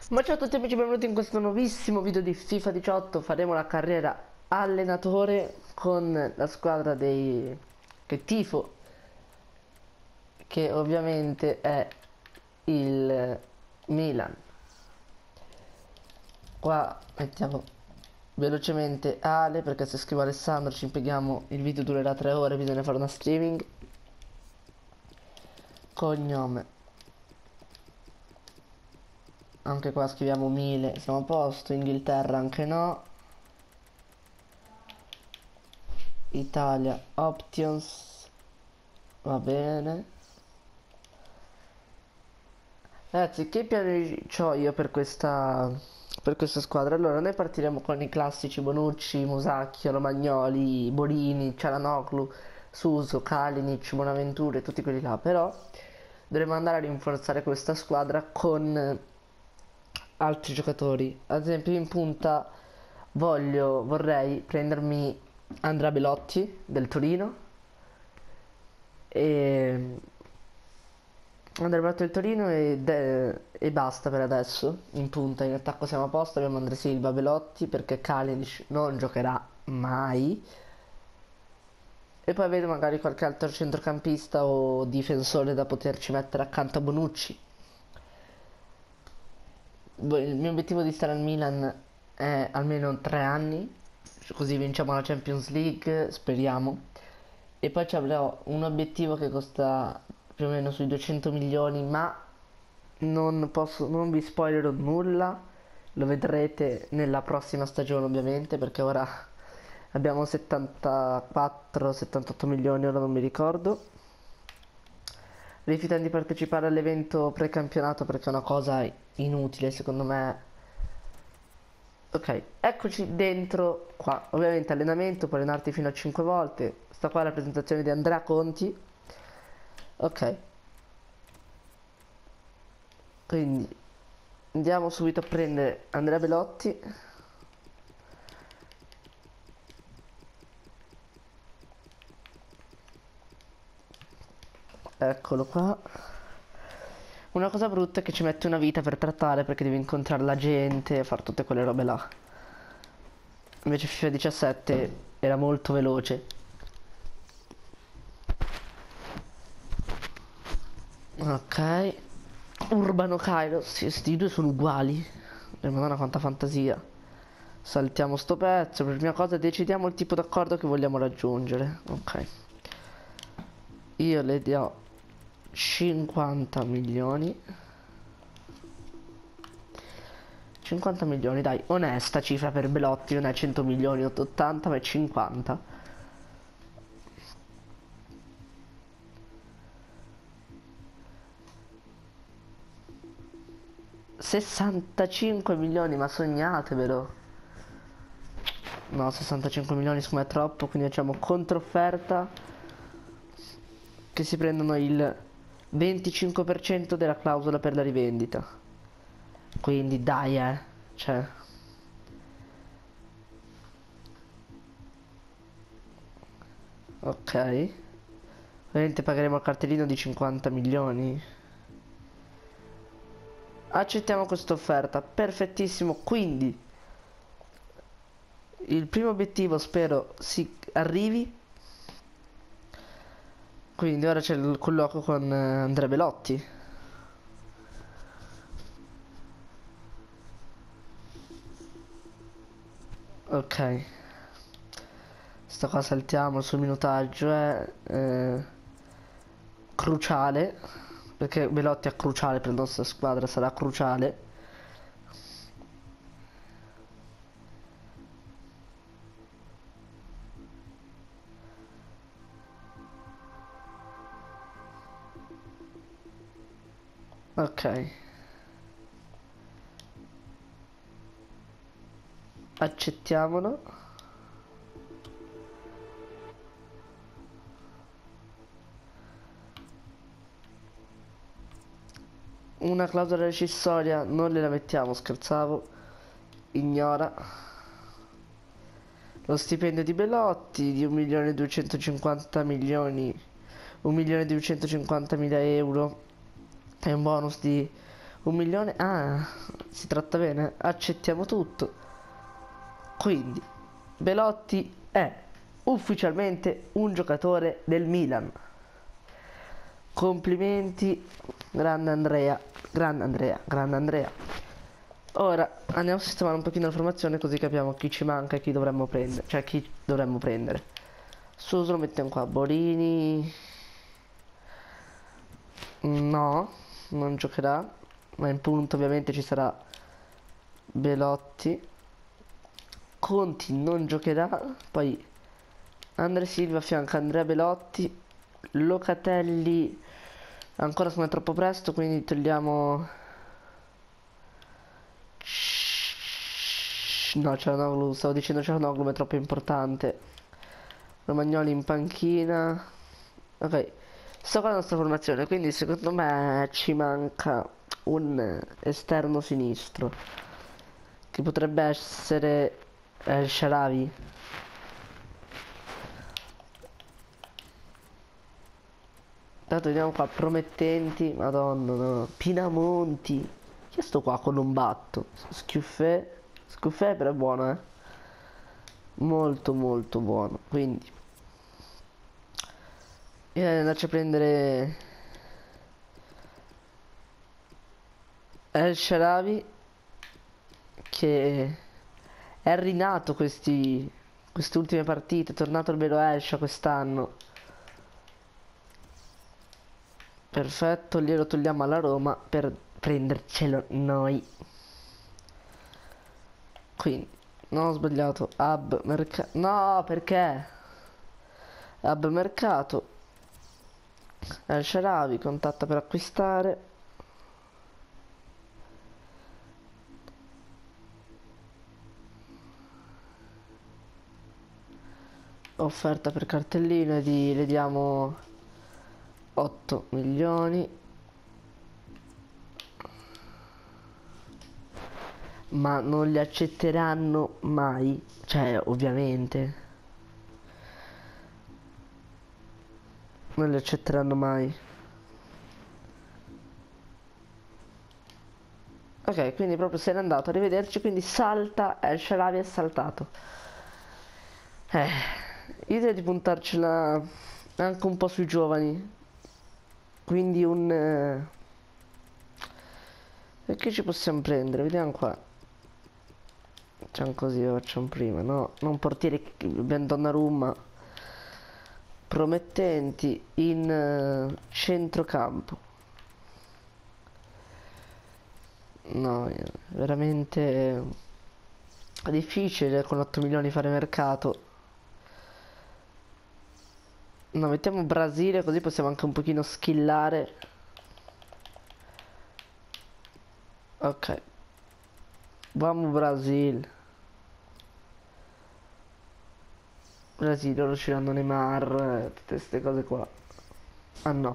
Ma ciao a tutti amici, benvenuti in questo nuovissimo video di FIFA 18. Faremo la carriera allenatore con la squadra dei che tifo, che ovviamente è il Milan. Qua mettiamo velocemente Ale, perché se scrivo Alessandro ci impieghiamo, il video durerà 3 ore, bisogna fare una streaming. Cognome, anche qua scriviamo 1000, siamo a posto. Inghilterra anche no. Italia options, va bene. Ragazzi, che piani ho io per questa squadra? Allora, noi partiremo con i classici Bonucci, Musacchio, Romagnoli, Bolini, Cialanoglu, Suso, Kalinic, Bonaventura e tutti quelli là. Però dovremo andare a rinforzare questa squadra con altri giocatori. Ad esempio in punta vorrei prendermi Andrea Belotti del Torino e Andrea Belotti del Torino e basta per adesso. In punta, in attacco siamo a posto, abbiamo Andrea Silva, Belotti perché Kalinic non giocherà mai. E poi vedo magari qualche altro centrocampista o difensore da poterci mettere accanto a Bonucci. Il mio obiettivo di stare al Milan è almeno 3 anni, così vinciamo la Champions League, speriamo. E poi avrò un obiettivo che costa più o meno sui 200 milioni, ma non vi spoilerò nulla, lo vedrete nella prossima stagione ovviamente, perché ora abbiamo 74-78 milioni, ora non mi ricordo. Rifiutano di partecipare all'evento precampionato perché è una cosa inutile secondo me. Ok, eccoci dentro qua. Ovviamente allenamento, puoi allenarti fino a 5 volte. Sta qua la presentazione di Andrea Conti. Ok, quindi andiamo subito a prendere Andrea Belotti. Eccolo qua. Una cosa brutta è che ci mette una vita per trattare, perché devi incontrare la gente e fare tutte quelle robe là. Invece FIFA 17 era molto veloce. Ok. Urbano Kairos. Sì, questi due sono uguali. Madonna quanta fantasia. Saltiamo sto pezzo. Per prima cosa decidiamo il tipo d'accordo che vogliamo raggiungere. Ok. Io le do 50 milioni. 50 milioni, dai, onesta cifra per Belotti, non è 100 milioni 880, ma è 50. 65 milioni, ma sognatevelo. No, 65 milioni secondo me è troppo, quindi facciamo controfferta che si prendono il 25% della clausola per la rivendita. Quindi dai, cioè, ok. Ovviamente pagheremo il cartellino di 50 milioni. Accettiamo questa offerta, perfettissimo. Quindi il primo obiettivo spero si arrivi. Quindi ora c'è il colloquio con Andrea Belotti. Ok, sta qua saltiamo, il suo minutaggio è cruciale, perché Belotti è cruciale per la nostra squadra, sarà cruciale. Ok, accettiamolo. Una clausola rescissoria non gliela mettiamo, scherzavo. Ignora. Lo stipendio di Belotti di 1.250 milioni, 1.250.000 euro e un bonus di 1 milione, ah, si tratta bene, accettiamo tutto. Quindi Belotti è ufficialmente un giocatore del Milan. Complimenti, grande Andrea, grande Andrea, grande Andrea. Ora andiamo a sistemare un pochino la formazione così capiamo chi ci manca e chi dovremmo prendere, cioè chi dovremmo prendere. Suso lo mettiamo qua, Borini no, non giocherà, ma in punto ovviamente ci sarà Belotti. Conti non giocherà, poi Andre Silva affianca Andrea Belotti, Locatelli ancora secondo me è troppo presto, quindi togliamo no, Cialanoglu, stavo dicendo Cialanoglu ma è troppo importante. Romagnoli in panchina. Ok, sto con la nostra formazione, quindi secondo me ci manca un esterno sinistro che potrebbe essere El Shaarawy. Tanto vediamo qua, promettenti, madonna, no. Pinamonti. Chi è sto qua con un batto? Schiuffè. Schiuffè però è buono, eh. Molto molto buono. Quindi io andarci a prendere El Shaarawy che è rinato queste ultime partite, è tornato al vero Elsha quest'anno. Perfetto, glielo togliamo alla Roma per prendercelo noi. Quindi, no, ho sbagliato. Hub mercato. No, perché? Hub mercato. El Shaarawy contatta per acquistare. Offerta per cartellino e le diamo 8 milioni. Ma non li accetteranno mai. Cioè, ovviamente. Non li accetteranno mai. Ok, quindi proprio se n'è andato. Arrivederci, quindi salta. El Shaarawy è saltato. Io direi di puntarcela anche un po' sui giovani. Quindi un... e che ci possiamo prendere? Vediamo qua. Facciamo così, facciamo prima, no? Non portiere ben Donnarumma. Promettenti in centrocampo. No, veramente difficile con 8 milioni fare mercato. No, mettiamo Brasile così possiamo anche un pochino skillare. Ok. Vamos Brasil. Brasile, loro ci danno Neymar, tutte queste cose qua. Ah no.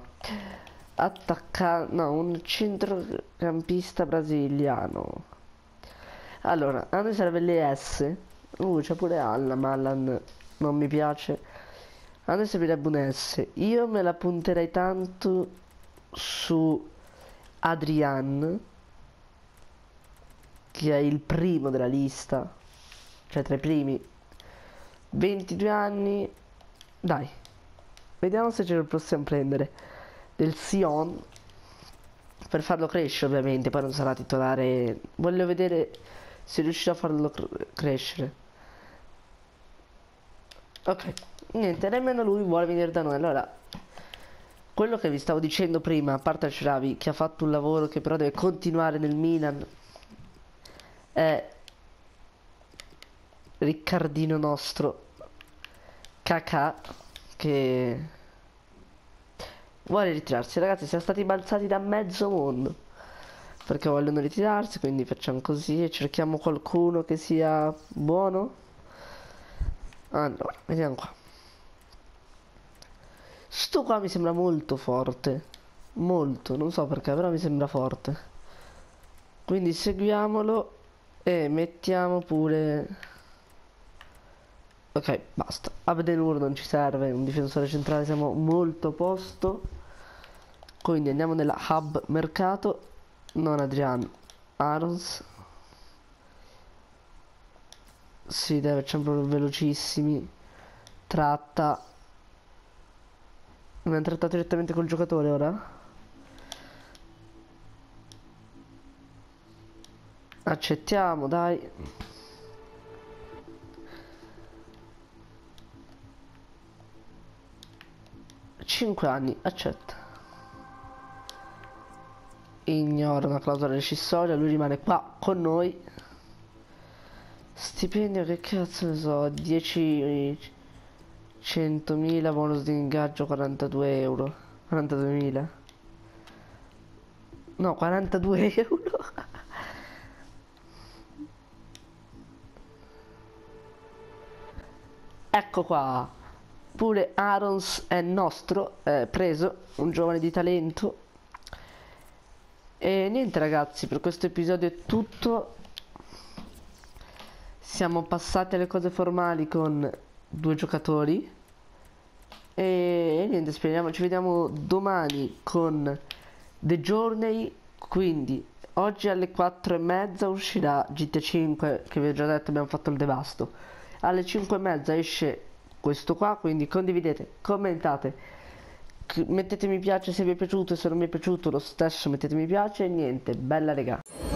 No, un centrocampista brasiliano. Allora, a noi serve l'ES. C'è pure Allan, ma Allan non mi piace. A noi servirebbe un S. Io me la punterei tanto su Adrian, che è il primo della lista, cioè tra i primi. 22 anni. Dai, vediamo se ce lo possiamo prendere. Del Sion, per farlo crescere ovviamente, poi non sarà titolare. Voglio vedere se riuscirò a farlo crescere. Ok, niente, nemmeno lui vuole venire da noi. Allora, quello che vi stavo dicendo prima, a parte il Shaarawy, che ha fatto un lavoro che però deve continuare nel Milan, è Riccardino nostro, Kakà, che vuole ritirarsi. Ragazzi, siamo stati balzati da mezzo mondo perché vogliono ritirarsi, quindi facciamo così e cerchiamo qualcuno che sia buono. Allora, vediamo qua. Sto qua mi sembra molto forte. Molto, non so perché, però mi sembra forte. Quindi seguiamolo e mettiamo pure... Ok, basta. Abdenur non ci serve, un difensore centrale, siamo molto a posto. Quindi andiamo nella hub mercato. non Adrian, Arons. Sì, deve, facciamo proprio velocissimi. Tratta. Abbiamo trattato direttamente col giocatore ora? Accettiamo, dai. 5 anni, accetta. Ignora una clausola rescissoria, lui rimane qua con noi. Stipendio, che cazzo ne so, 10... 100.000, bonus di ingaggio 42 euro. 42.000. No, 42 euro. Ecco qua. Pure Arons è nostro, è preso, un giovane di talento. E niente ragazzi, per questo episodio è tutto. Siamo passati alle cose formali con 2 giocatori. E niente, speriamo, ci vediamo domani con The Journey. Quindi oggi alle 4:30 uscirà GT5, che vi ho già detto abbiamo fatto il devasto. Alle 5:30 esce questo qua, quindi condividete, commentate, mettete mi piace se vi è piaciuto, e se non vi è piaciuto lo stesso mettete mi piace. E niente, bella regà.